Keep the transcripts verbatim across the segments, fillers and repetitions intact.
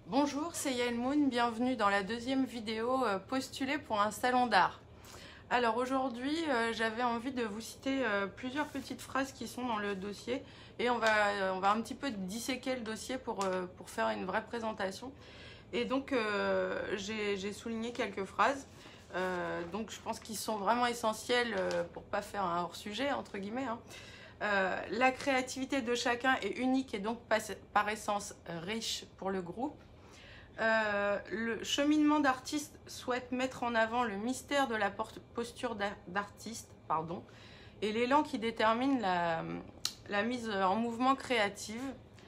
Bonjour, c'est Yael Moon, bienvenue dans la deuxième vidéo euh, postulée pour un salon d'art. Alors aujourd'hui, euh, j'avais envie de vous citer euh, plusieurs petites phrases qui sont dans le dossier et on va, euh, on va un petit peu disséquer le dossier pour, euh, pour faire une vraie présentation. Et donc euh, j'ai souligné quelques phrases, euh, donc je pense qu'ils sont vraiment essentiels euh, pour pas faire un hors-sujet entre guillemets. Hein. Euh, la créativité de chacun est unique et donc par, par essence riche pour le groupe. Euh, le cheminement d'artiste souhaite mettre en avant le mystère de la posture d'artiste, pardon, et l'élan qui détermine la, la mise en mouvement créative.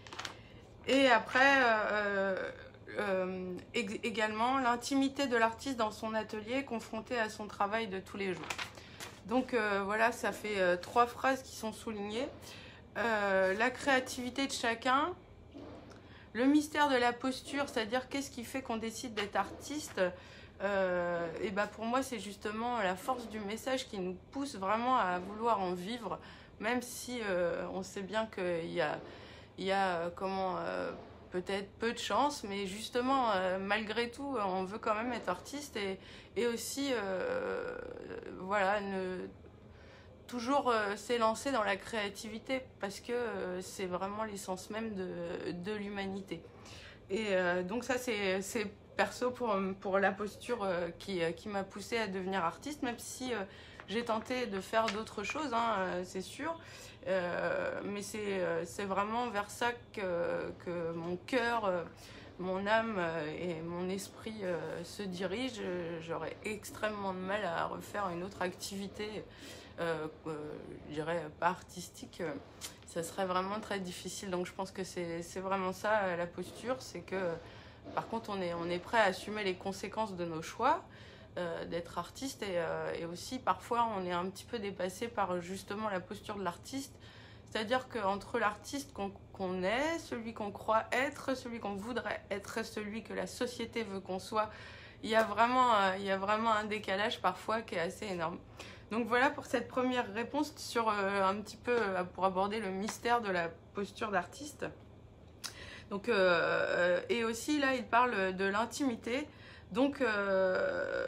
Et après, euh, euh, également, l'intimité de l'artiste dans son atelier confronté à son travail de tous les jours. Donc euh, voilà, ça fait euh, trois phrases qui sont soulignées. Euh, la créativité de chacun. Le mystère de la posture, c'est-à-dire qu'est-ce qui fait qu'on décide d'être artiste, euh, et ben pour moi c'est justement la force du message qui nous pousse vraiment à vouloir en vivre, même si euh, on sait bien qu'il y a, il y a comment euh, peut-être peu de chance, mais justement euh, malgré tout on veut quand même être artiste et, et aussi euh, voilà ne toujours euh, s'élancer dans la créativité parce que euh, c'est vraiment l'essence même de, de l'humanité. Et euh, donc ça c'est perso pour, pour la posture euh, qui, qui m'a poussée à devenir artiste, même si euh, j'ai tenté de faire d'autres choses, hein, euh, c'est sûr. Euh, mais c'est euh, vraiment vers ça que, que mon cœur, euh, mon âme euh, et mon esprit euh, se dirigent. J'aurais extrêmement de mal à refaire une autre activité. Euh, euh, je dirais pas artistique, euh, ça serait vraiment très difficile. Donc je pense que c'est vraiment ça euh, la posture, c'est que par contre on est, on est prêt à assumer les conséquences de nos choix euh, d'être artiste et, euh, et aussi parfois on est un petit peu dépassé par justement la posture de l'artiste, c'est-à-dire qu'entre l'artiste qu'on qu'on est, celui qu'on croit être, celui qu'on voudrait être, celui que la société veut qu'on soit, il y a vraiment, euh, il y a vraiment un décalage parfois qui est assez énorme. Donc voilà pour cette première réponse sur euh, un petit peu euh, pour aborder le mystère de la posture d'artiste. Donc euh, et aussi là il parle de l'intimité. Donc euh,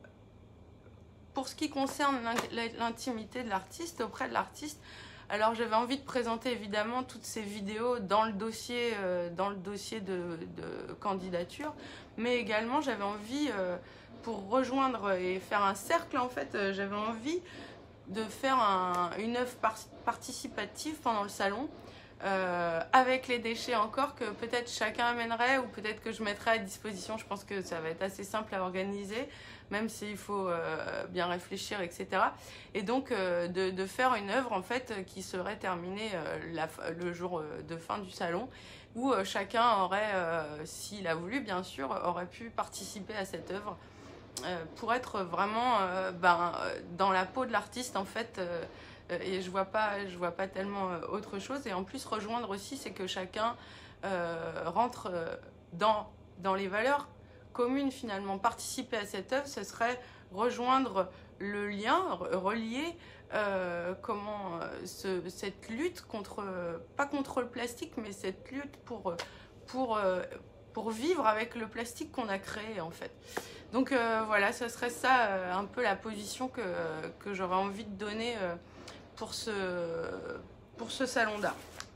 pour ce qui concerne l'intimité de l'artiste, auprès de l'artiste, alors j'avais envie de présenter évidemment toutes ces vidéos dans le dossier, euh, dans le dossier de, de candidature, mais également j'avais envie euh, pour rejoindre et faire un cercle, en fait, euh, j'avais envie de faire un, une œuvre par, participative pendant le salon, euh, avec les déchets encore que peut-être chacun amènerait ou peut-être que je mettrai à disposition. Je pense que ça va être assez simple à organiser, même s'il faut euh, bien réfléchir, et cetera. Et donc euh, de, de faire une œuvre en fait qui serait terminée euh, la, le jour de fin du salon, où euh, chacun aurait, euh, s'il a voulu bien sûr, aurait pu participer à cette œuvre. Euh, pour être vraiment euh, ben, dans la peau de l'artiste en fait, euh, et je vois pas je vois pas tellement euh, autre chose. Et en plus rejoindre aussi, c'est que chacun euh, rentre euh, dans, dans les valeurs communes finalement. Participer à cette œuvre, ce serait rejoindre le lien, relier euh, comment euh, ce, cette lutte contre, pas contre le plastique, mais cette lutte pour, pour, euh, pour vivre avec le plastique qu'on a créé en fait. Donc euh, voilà, ce serait ça euh, un peu la position que, que j'aurais envie de donner euh, pour, ce, pour ce salon d'art.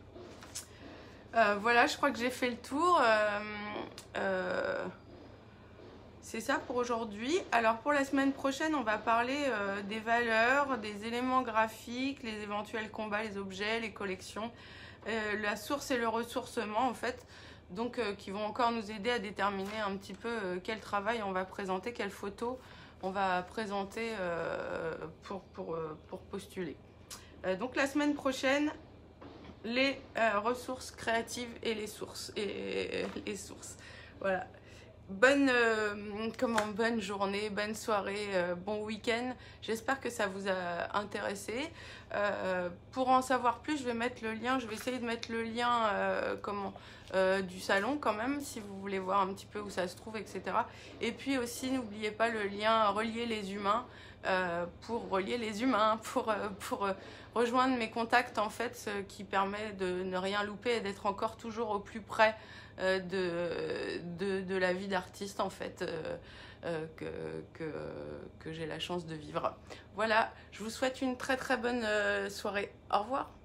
Euh, voilà, je crois que j'ai fait le tour. Euh, euh, C'est ça pour aujourd'hui. Alors pour la semaine prochaine, on va parler euh, des valeurs, des éléments graphiques, les éventuels combats, les objets, les collections, euh, la source et le ressourcement en fait. Donc euh, qui vont encore nous aider à déterminer un petit peu euh, quel travail on va présenter, quelle photo on va présenter euh, pour, pour, euh, pour postuler. Euh, donc la semaine prochaine, les euh, ressources créatives et les sources. Et, et, et les sources. Voilà. Bonne, euh, comment, bonne journée, bonne soirée, euh, bon week-end. J'espère que ça vous a intéressé. Euh, pour en savoir plus, je vais mettre le lien, je vais essayer de mettre le lien euh, comment, euh, du salon quand même, si vous voulez voir un petit peu où ça se trouve, et cetera. Et puis aussi, n'oubliez pas le lien relier les humains, euh, pour relier les humains, pour, euh, pour euh, rejoindre mes contacts en fait, ce qui permet de ne rien louper et d'être encore toujours au plus près euh, de, de, de la vie d'artiste en fait euh, euh, que, que, que j'ai la chance de vivre. Voilà, je vous souhaite une très très bonne euh, soirée. Au revoir.